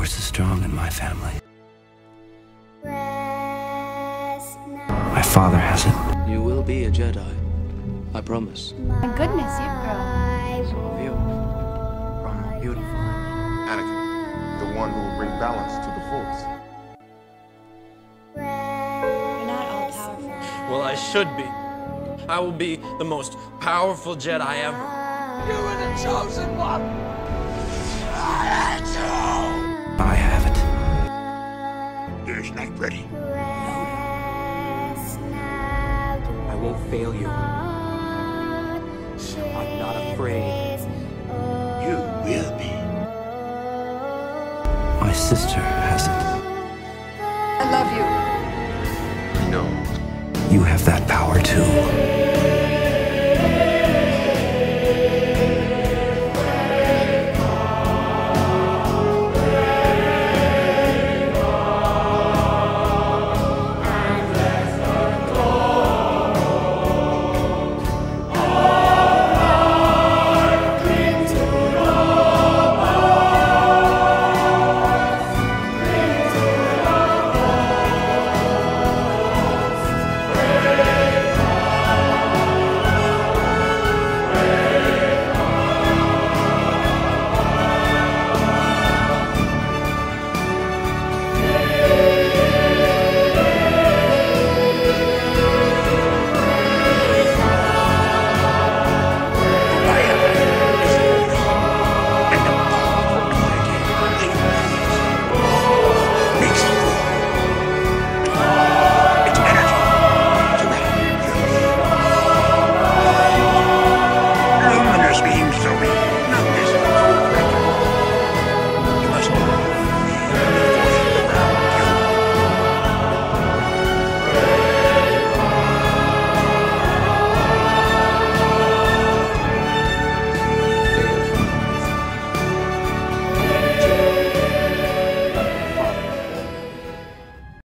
Force is strong in my family. My father has it. You will be a Jedi. I promise. My goodness, you've grown. So have you. Grown more beautiful. Anakin, the one who will bring balance to the Force. You're not all powerful. Well, I should be. I will be the most powerful Jedi ever. You were the chosen one! I have it. There's not ready. I won't fail you. I'm not afraid. You will be. My sister has it. I love you. No. You have that